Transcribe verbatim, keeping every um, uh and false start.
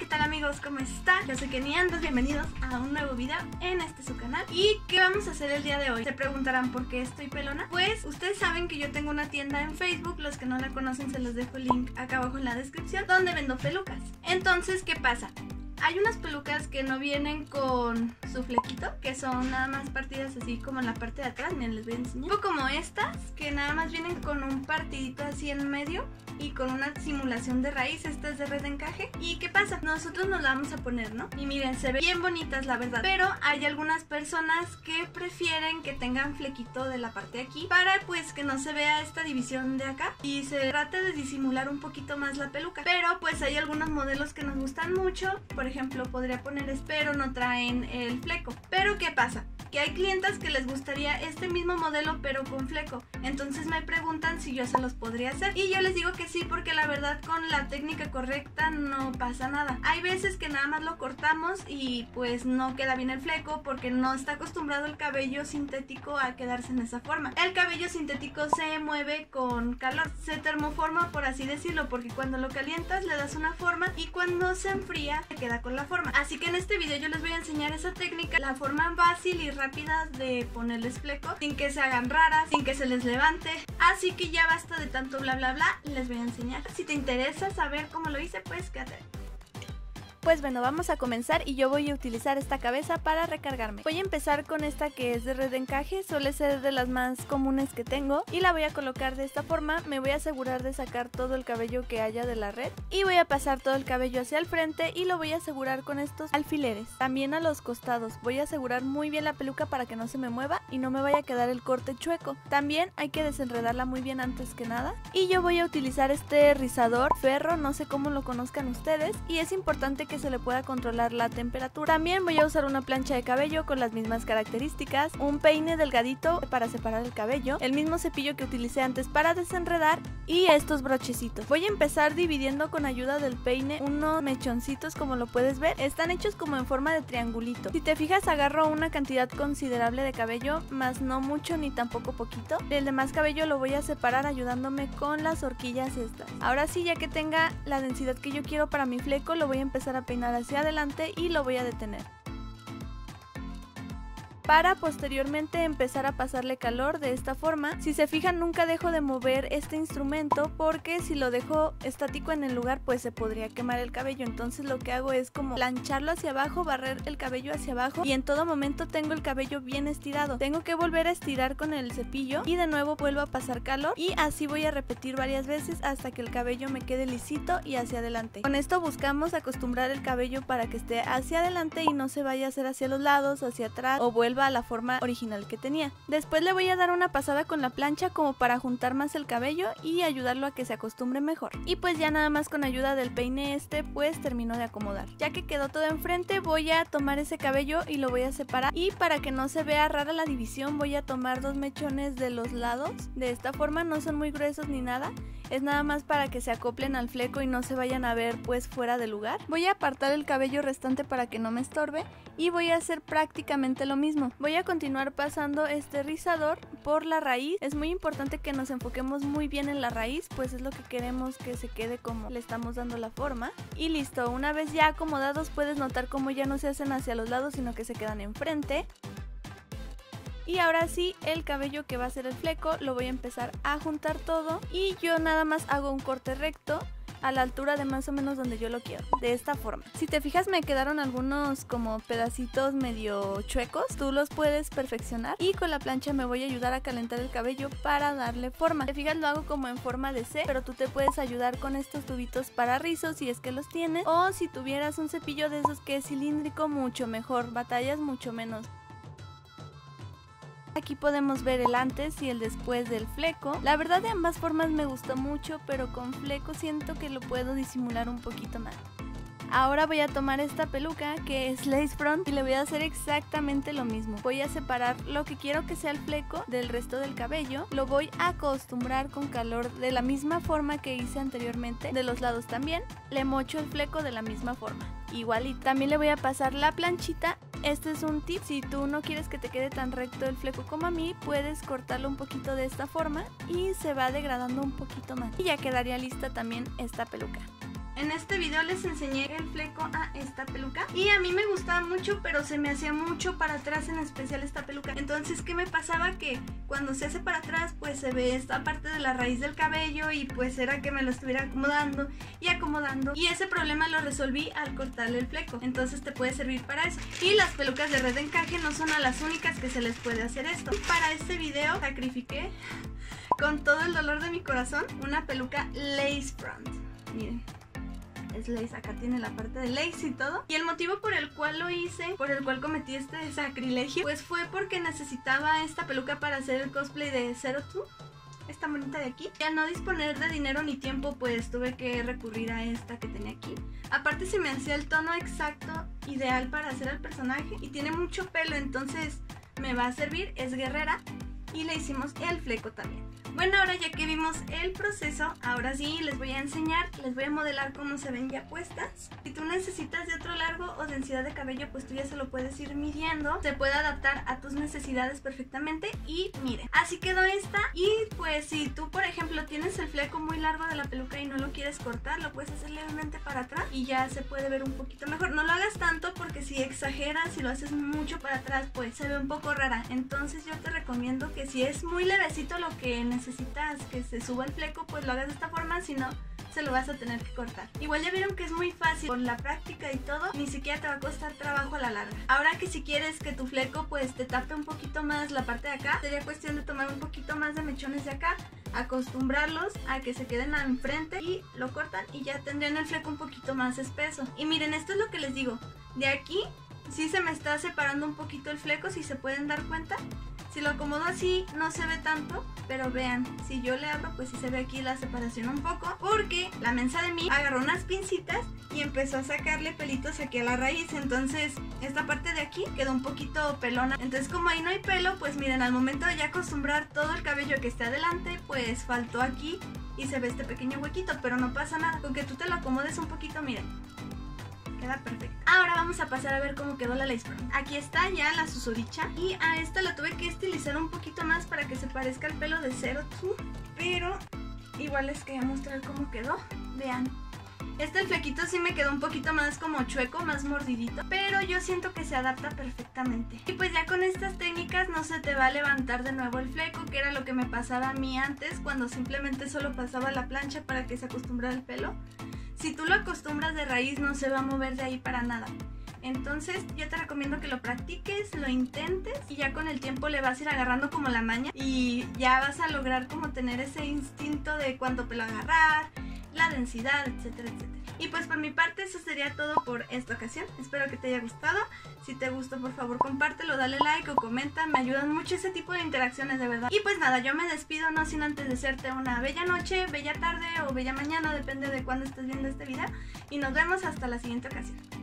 ¿qué tal amigos? ¿Cómo están? Yo soy Kenny Andos, bienvenidos a un nuevo video en este su canal. ¿Y qué vamos a hacer el día de hoy? Se preguntarán por qué estoy pelona. Pues ustedes saben que yo tengo una tienda en Facebook, los que no la conocen se los dejo el link acá abajo en la descripción, donde vendo pelucas. Entonces, ¿qué pasa? Hay unas pelucas que no vienen con su flequito, que son nada más partidas así como en la parte de atrás. Miren, les voy a enseñar. Tipo como estas, que nada más vienen con un partidito así en medio y con una simulación de raíz. Esta es de red de encaje. ¿Y qué pasa? Nosotros nos la vamos a poner, ¿no? Y miren, se ven bien bonitas la verdad. Pero hay algunas personas que prefieren que tengan flequito de la parte de aquí para pues que no se vea esta división de acá y se trate de disimular un poquito más la peluca. Pero pues hay algunos modelos que nos gustan mucho. Por ejemplo, podría poner espero, no traen el fleco. Pero ¿qué pasa? Que hay clientas que les gustaría este mismo modelo pero con fleco. Entonces me preguntan si yo se los podría hacer. Y yo les digo que sí, porque la verdad con la técnica correcta no pasa nada. Hay veces que nada más lo cortamos y pues no queda bien el fleco porque no está acostumbrado el cabello sintético a quedarse en esa forma. El cabello sintético se mueve con calor, se termoforma por así decirlo, porque cuando lo calientas le das una forma y cuando se enfría se queda con la forma. Así que en este video yo les voy a enseñar esa técnica, la forma fácil y rápida de ponerles fleco sin que se hagan raras, sin que se les levante. Así que ya basta de tanto bla bla bla, les voy a enseñar. Si te interesa saber cómo lo hice, pues quédate. Pues bueno, vamos a comenzar y yo voy a utilizar esta cabeza para recargarme. Voy a empezar con esta que es de red de encaje, suele ser de las más comunes que tengo y la voy a colocar de esta forma. Me voy a asegurar de sacar todo el cabello que haya de la red y voy a pasar todo el cabello hacia el frente y lo voy a asegurar con estos alfileres. También a los costados voy a asegurar muy bien la peluca para que no se me mueva y no me vaya a quedar el corte chueco. También hay que desenredarla muy bien antes que nada y yo voy a utilizar este rizador ferro, no sé cómo lo conozcan ustedes, y es importante que se le pueda controlar la temperatura. También voy a usar una plancha de cabello con las mismas características, un peine delgadito para separar el cabello, el mismo cepillo que utilicé antes para desenredar y estos brochecitos. Voy a empezar dividiendo con ayuda del peine unos mechoncitos, como lo puedes ver, están hechos como en forma de triangulito. Si te fijas, agarro una cantidad considerable de cabello, más no mucho ni tampoco poquito. El demás cabello lo voy a separar ayudándome con las horquillas estas. Ahora sí, ya que tenga la densidad que yo quiero para mi fleco, lo voy a empezar a peinar hacia adelante y lo voy a detener para posteriormente empezar a pasarle calor de esta forma. Si se fijan, nunca dejo de mover este instrumento porque si lo dejo estático en el lugar pues se podría quemar el cabello. Entonces lo que hago es como plancharlo hacia abajo, barrer el cabello hacia abajo y en todo momento tengo el cabello bien estirado. Tengo que volver a estirar con el cepillo y de nuevo vuelvo a pasar calor y así voy a repetir varias veces hasta que el cabello me quede lisito y hacia adelante. Con esto buscamos acostumbrar el cabello para que esté hacia adelante y no se vaya a hacer hacia los lados, hacia atrás o vuelva a la forma original que tenía. Después le voy a dar una pasada con la plancha como para juntar más el cabello y ayudarlo a que se acostumbre mejor. Y pues ya nada más con ayuda del peine este pues termino de acomodar. Ya que quedó todo enfrente, voy a tomar ese cabello y lo voy a separar, y para que no se vea rara la división voy a tomar dos mechones de los lados. De esta forma no son muy gruesos ni nada, es nada más para que se acoplen al fleco y no se vayan a ver pues fuera de lugar. Voy a apartar el cabello restante para que no me estorbe y voy a hacer prácticamente lo mismo. Voy a continuar pasando este rizador por la raíz. Es muy importante que nos enfoquemos muy bien en la raíz, pues es lo que queremos que se quede como le estamos dando la forma. Y listo, una vez ya acomodados puedes notar cómo ya no se hacen hacia los lados sino que se quedan enfrente. Y ahora sí, el cabello que va a ser el fleco lo voy a empezar a juntar todo y yo nada más hago un corte recto a la altura de más o menos donde yo lo quiero, de esta forma. Si te fijas, me quedaron algunos como pedacitos medio chuecos, tú los puedes perfeccionar y con la plancha me voy a ayudar a calentar el cabello para darle forma. Si te fijas, lo hago como en forma de C, pero tú te puedes ayudar con estos tubitos para rizos si es que los tienes, o si tuvieras un cepillo de esos que es cilíndrico, mucho mejor, batallas mucho menos. Aquí podemos ver el antes y el después del fleco. La verdad de ambas formas me gustó mucho, pero con fleco siento que lo puedo disimular un poquito más. Ahora voy a tomar esta peluca que es lace front y le voy a hacer exactamente lo mismo. Voy a separar lo que quiero que sea el fleco del resto del cabello. Lo voy a acostumbrar con calor de la misma forma que hice anteriormente. De los lados también. Le mocho el fleco de la misma forma. Igual, y también le voy a pasar la planchita. Este es un tip, si tú no quieres que te quede tan recto el fleco como a mí, puedes cortarlo un poquito de esta forma y se va degradando un poquito más. Y ya quedaría lista también esta peluca. En este video les enseñé el fleco a esta peluca y a mí me gustaba mucho, pero se me hacía mucho para atrás, en especial esta peluca. Entonces, ¿qué me pasaba? Que cuando se hace para atrás pues se ve esta parte de la raíz del cabello y pues era que me lo estuviera acomodando y acomodando, y ese problema lo resolví al cortarle el fleco. Entonces te puede servir para eso. Y las pelucas de red de encaje no son a las únicas que se les puede hacer esto. Para este video sacrifiqué con todo el dolor de mi corazón una peluca lace front. Miren, es lace, acá tiene la parte de lace y todo. Y el motivo por el cual lo hice, por el cual cometí este sacrilegio, pues fue porque necesitaba esta peluca para hacer el cosplay de Zero Two, esta bonita de aquí. Y al no disponer de dinero ni tiempo, pues tuve que recurrir a esta que tenía aquí. Aparte se me hacía el tono exacto, ideal para hacer el personaje, y tiene mucho pelo, entonces me va a servir. Es guerrera y le hicimos el fleco también. Bueno, ahora ya que vimos el proceso, ahora sí les voy a enseñar, les voy a modelar cómo se ven ya puestas. Si tú necesitas de otro largo o densidad de cabello, pues tú ya se lo puedes ir midiendo. Se puede adaptar a tus necesidades perfectamente y miren, así quedó esta. Y pues si tú, por ejemplo, tienes el fleco muy largo de la peluca y no lo quieres cortar, lo puedes hacer levemente para atrás y ya se puede ver un poquito mejor. No lo hagas tanto porque si exageras, si lo haces mucho para atrás, pues se ve un poco rara. Entonces yo te recomiendo que si es muy levecito lo que necesitas, necesitas que se suba el fleco, pues lo hagas de esta forma, si no se lo vas a tener que cortar. Igual ya vieron que es muy fácil, por la práctica y todo, ni siquiera te va a costar trabajo a la larga. Ahora que si quieres que tu fleco pues te tape un poquito más la parte de acá, sería cuestión de tomar un poquito más de mechones de acá, acostumbrarlos a que se queden enfrente y lo cortan y ya tendrían el fleco un poquito más espeso. Y miren, esto es lo que les digo, de aquí sí se me está separando un poquito el fleco, si se pueden dar cuenta. Si lo acomodo así no se ve tanto, pero vean, si yo le abro pues sí se ve aquí la separación un poco, porque la mensa de mí agarró unas pincitas y empezó a sacarle pelitos aquí a la raíz. Entonces esta parte de aquí quedó un poquito pelona. Entonces como ahí no hay pelo, pues miren, al momento de ya acostumbrar todo el cabello que está adelante, pues faltó aquí y se ve este pequeño huequito, pero no pasa nada, con que tú te lo acomodes un poquito, miren, queda perfecto. Ahora vamos a pasar a ver cómo quedó la lace front. Aquí está ya la susodicha y a esta la tuve que estilizar un poquito más para que se parezca al pelo de Zero Two, pero igual les quería mostrar cómo quedó. Vean, este el flequito sí me quedó un poquito más como chueco, más mordidito, pero yo siento que se adapta perfectamente. Y pues ya con estas técnicas no se te va a levantar de nuevo el fleco, que era lo que me pasaba a mí antes, cuando simplemente solo pasaba la plancha para que se acostumbrara el pelo. Si tú lo acostumbras de raíz no se va a mover de ahí para nada. Entonces yo te recomiendo que lo practiques, lo intentes y ya con el tiempo le vas a ir agarrando como la maña y ya vas a lograr como tener ese instinto de cuánto pelo agarrar, la densidad, etcétera, etcétera. Y pues por mi parte eso sería todo por esta ocasión. Espero que te haya gustado. Si te gustó, por favor compártelo, dale like o comenta. Me ayudan mucho ese tipo de interacciones, de verdad. Y pues nada, yo me despido no sin antes desearte una bella noche, bella tarde o bella mañana, depende de cuándo estés viendo este video. Y nos vemos hasta la siguiente ocasión.